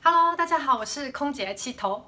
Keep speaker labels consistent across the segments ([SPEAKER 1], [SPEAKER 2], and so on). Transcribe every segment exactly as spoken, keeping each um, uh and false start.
[SPEAKER 1] Hello， 大家好，我是空姐七头。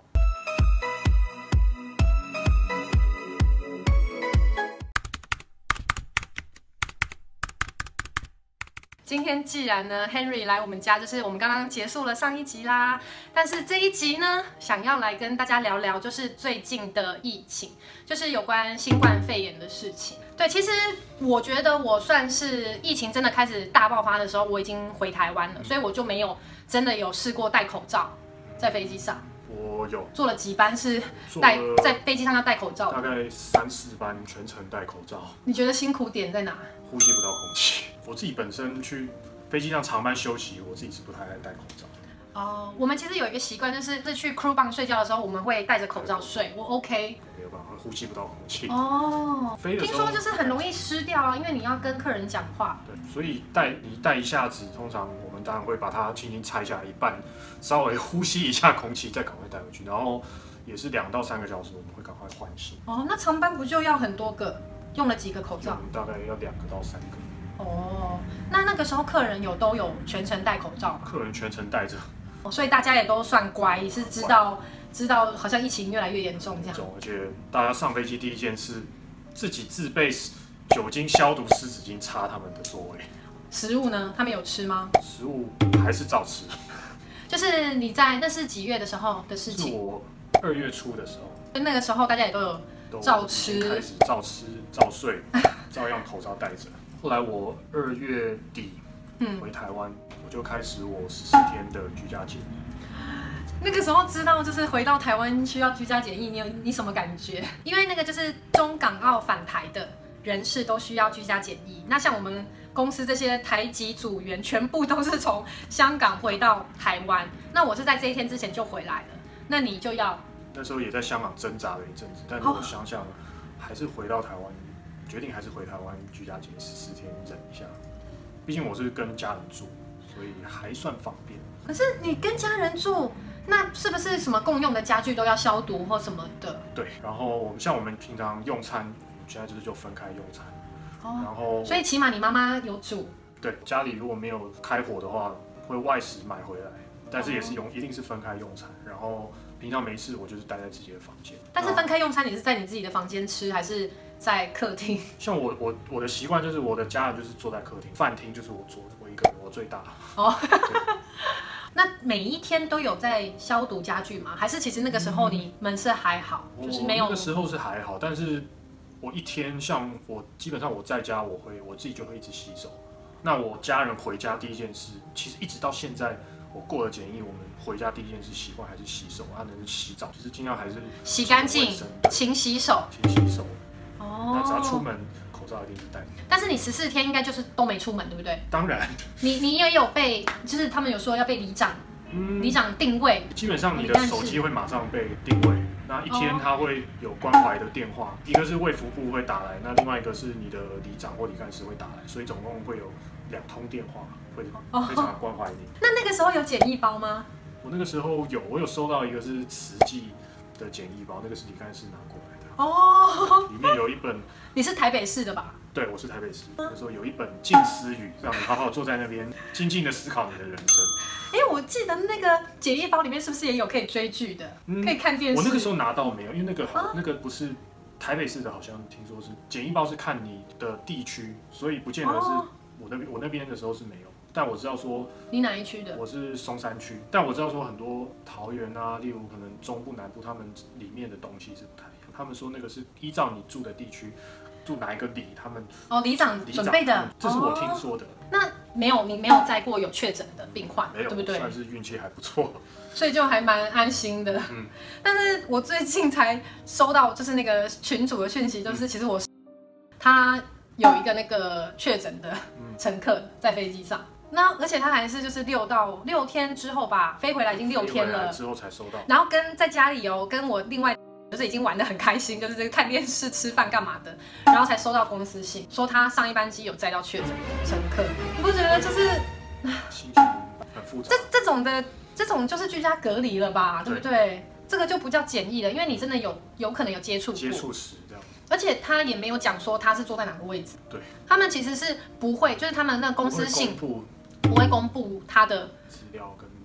[SPEAKER 1] 今天既然呢 Henry 来我们家，就是我们刚刚结束了上一集啦，但是这一集呢，想要来跟大家聊聊，就是最近的疫情，就是有关新冠肺炎的事情。对，其实我觉得我算是疫情真的开始大爆发的时候，我已经回台湾了，所以我就没有真的有试过戴口罩在飞机上。
[SPEAKER 2] 我有
[SPEAKER 1] 坐了几班是戴在飞机上要戴口罩的，
[SPEAKER 2] 大概三四班全程戴口罩。
[SPEAKER 1] 你觉得辛苦点在哪？
[SPEAKER 2] 呼吸不到空气。我自己本身去飞机上长班休息，我自己是不太爱戴口罩。
[SPEAKER 1] 哦，我们其实有一个习惯，就是是去 crew 棒睡觉的时候，我们会戴着口罩睡。我 OK。
[SPEAKER 2] 没有办法，呼吸不到空气。
[SPEAKER 1] 哦，
[SPEAKER 2] 飞的时候
[SPEAKER 1] 听说就是很容易湿掉啊，因为你要跟客人讲话。
[SPEAKER 2] 对，所以戴你戴一下子，通常我们当然会把它轻轻拆下来一半，稍微呼吸一下空气，再赶快戴回去。然后也是两到三个小时，我们会赶快换新。
[SPEAKER 1] 哦，那长班不就要很多个？用了几个口罩？
[SPEAKER 2] 大概要两个到三个。
[SPEAKER 1] 哦，那那个时候客人有都有全程戴口罩吗？
[SPEAKER 2] 客人全程戴着，
[SPEAKER 1] 所以大家也都算乖，也是知道知道好像疫情越来越严重这样。
[SPEAKER 2] 而且大家上飞机第一件事，自己自备酒精消毒湿纸巾擦他们的座位。
[SPEAKER 1] 食物呢？他们有吃吗？
[SPEAKER 2] 食物还是照吃。
[SPEAKER 1] 就是你在那是几月的时候的事情？
[SPEAKER 2] 是我二月初的时候。
[SPEAKER 1] 那个时候大家也都有照吃，
[SPEAKER 2] 开始照吃照睡，照样口罩戴着。后来我二月底回台湾，嗯、我就开始我十四天的居家检疫。
[SPEAKER 1] 那个时候知道就是回到台湾需要居家检疫，你有你什么感觉？因为那个就是中港澳返台的人士都需要居家检疫。那像我们公司这些台籍组员，全部都是从香港回到台湾。那我是在这一天之前就回来了，那你就要
[SPEAKER 2] 那时候也在香港挣扎了一阵子，但是我想想还是回到台湾，决定还是回台湾居家检疫十四天忍一下。毕竟我是跟家人住，所以还算方便。
[SPEAKER 1] 可是你跟家人住，那是不是什么共用的家具都要消毒或什么的？
[SPEAKER 2] 对，然后我们像我们平常用餐，现在就是就分开用餐。哦、然后，
[SPEAKER 1] 所以起码你妈妈有煮。
[SPEAKER 2] 对，家里如果没有开火的话，会外食买回来，但是也是用，一定是分开用餐。然后平常没事，我就是待在自己的房间。
[SPEAKER 1] 但是分开用餐，你是在你自己的房间吃，还是在客厅？
[SPEAKER 2] 像我我我的习惯就是，我的家人就是坐在客厅，饭厅就是我坐的，我一个人，我最大。哦。
[SPEAKER 1] 那每一天都有在消毒家具吗？还是其实那个时候你们是还好，嗯、就是没有？
[SPEAKER 2] 那个时候是还好，但是我一天像我基本上我在家，我会我自己就会一直洗手。那我家人回家第一件事，其实一直到现在我过了检疫，我们回家第一件事习惯还是洗手，啊，能洗澡就是尽量还是
[SPEAKER 1] 洗干净，勤洗手，
[SPEAKER 2] 勤洗手。哦。那只要出门，口罩一定是戴。
[SPEAKER 1] 但是你十四天应该就是都没出门，对不对？
[SPEAKER 2] 当然。
[SPEAKER 1] 你你也有被，就是他们有说要被里长，嗯、里长定位。
[SPEAKER 2] 基本上你的手机会马上被定位，那一天他会有关怀的电话，一个是卫福部会打来，那另外一个是你的里长或里干事会打来，所以总共会有两通电话，会非常的关怀你。
[SPEAKER 1] 那那个时候有检疫包吗？
[SPEAKER 2] 我那个时候有，我有收到一个是慈济的检疫包，那个是李干事拿过来的。哦。里面有一本。
[SPEAKER 1] 你是台北市的吧？
[SPEAKER 2] 对，我是台北市。那时候有一本《静思语》，让你好好坐在那边，静静的思考你的人生。
[SPEAKER 1] 哎、欸，我记得那个检疫包里面是不是也有可以追剧的，嗯、可以看电视？
[SPEAKER 2] 我那个时候拿到没有，因为那个好，啊、那个不是台北市的，好像听说是检疫包是看你的地区，所以不见得是我那边、哦、我那边的时候是没有。但我知道说
[SPEAKER 1] 你哪一区的？
[SPEAKER 2] 我是松山区，但我知道说很多桃园啊，例如可能中部、南部，他们里面的东西是不太一样。他们说那个是依照你住的地区。住哪一个里？他们
[SPEAKER 1] 哦，里长准备的，
[SPEAKER 2] 这是我听说的。
[SPEAKER 1] 哦、那没有，你没有载过有确诊的病患，
[SPEAKER 2] 没有，
[SPEAKER 1] 对不对？
[SPEAKER 2] 算是运气还不错，
[SPEAKER 1] 所以就还蛮安心的。嗯，但是我最近才收到，就是那个群组的讯息，就是其实我、嗯、他有一个那个确诊的乘客在飞机上，那而且他还是就是六到六天之后吧，飞回来已经六天了
[SPEAKER 2] 之后才收到，
[SPEAKER 1] 然后跟在家里哦，跟我另外。就是已经玩得很开心，就是看电视、吃饭干嘛的，然后才收到公司信，说他上一班机有载到确诊乘客。你不觉得就是
[SPEAKER 2] 心情很复杂？
[SPEAKER 1] 这这种的，这种就是居家隔离了吧，对不对？这个就不叫检疫了，因为你真的有有可能有接触过
[SPEAKER 2] 接触史这样。
[SPEAKER 1] 而且他也没有讲说他是坐在哪个位置。
[SPEAKER 2] 对，
[SPEAKER 1] 他们其实是不会，就是他们那公司信不会公布他的
[SPEAKER 2] 资料跟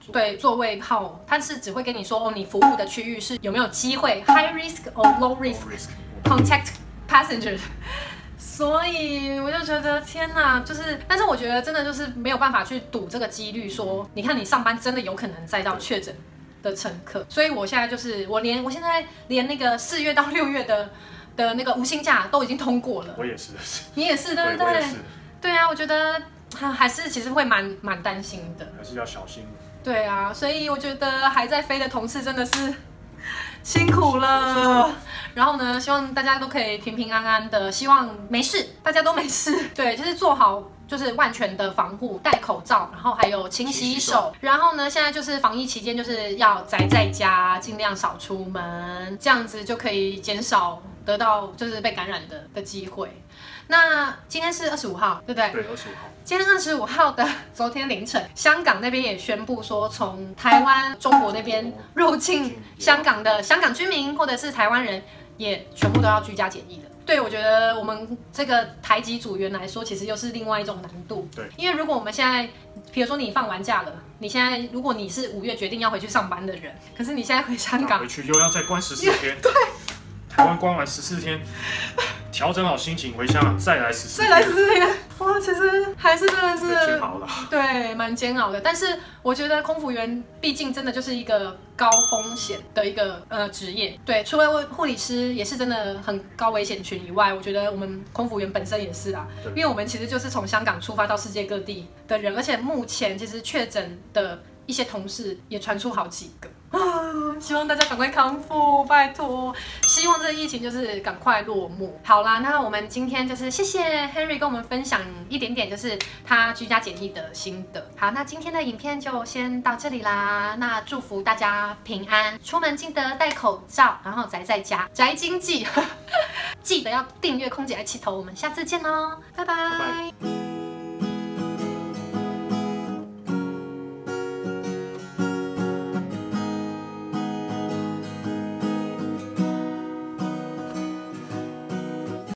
[SPEAKER 2] 座。
[SPEAKER 1] 对，座位号，它是只会跟你说哦，你服务的区域是有没有机会 high risk or low risk contact passenger。所以我就觉得天哪，就是，但是我觉得真的就是没有办法去赌这个几率，说你看你上班真的有可能载到确诊的乘客，所以我现在就是我连我现在连那个四月到六月的的那个无薪假都已经通过了。
[SPEAKER 2] 我也是，
[SPEAKER 1] 你也是对不对？对啊，我觉得还是其实会蛮蛮担心的，
[SPEAKER 2] 还是要小心。
[SPEAKER 1] 对啊，所以我觉得还在飞的同事真的是辛苦了。然后呢，希望大家都可以平平安安的，希望没事，大家都没事。对，就是做好就是万全的防护，戴口罩，然后还有勤洗手。然后呢，现在就是防疫期间，就是要宅在家，尽量少出门，这样子就可以减少得到就是被感染的的机会。那今天是二十五号，对不对？
[SPEAKER 2] 对，二十五号。
[SPEAKER 1] 今天二十五号的昨天凌晨，香港那边也宣布说，从台湾、中国那边入境香港的香港居民或者是台湾人，也全部都要居家检疫的。对，我觉得我们这个台籍组员来说，其实又是另外一种难度。对，因为如果我们现在，比如说你放完假了，你现在如果你是五月决定要回去上班的人，可是你现在回香港，
[SPEAKER 2] 回去又要再关十四天。对。台湾关完十四天，调整好心情回香港，再来十四天，
[SPEAKER 1] 再来十四天，哇，其实还是真的是
[SPEAKER 2] 煎熬了，
[SPEAKER 1] 对，蛮煎熬的。但是我觉得空服员毕竟真的就是一个高风险的一个呃职业，对，除了护理师也是真的很高危险群以外，我觉得我们空服员本身也是啊，因为我们其实就是从香港出发到世界各地的人，而且目前其实确诊的一些同事也传出好几个。啊！希望大家赶快康复，拜托！希望这个疫情就是赶快落幕。好啦，那我们今天就是谢谢 Henry 跟我们分享一点点，就是他居家检疫的心得。好，那今天的影片就先到这里啦。那祝福大家平安，出门记得戴口罩，然后宅在家，宅经济。记得要订阅空姐爱气头，我们下次见喽，拜拜。拜拜。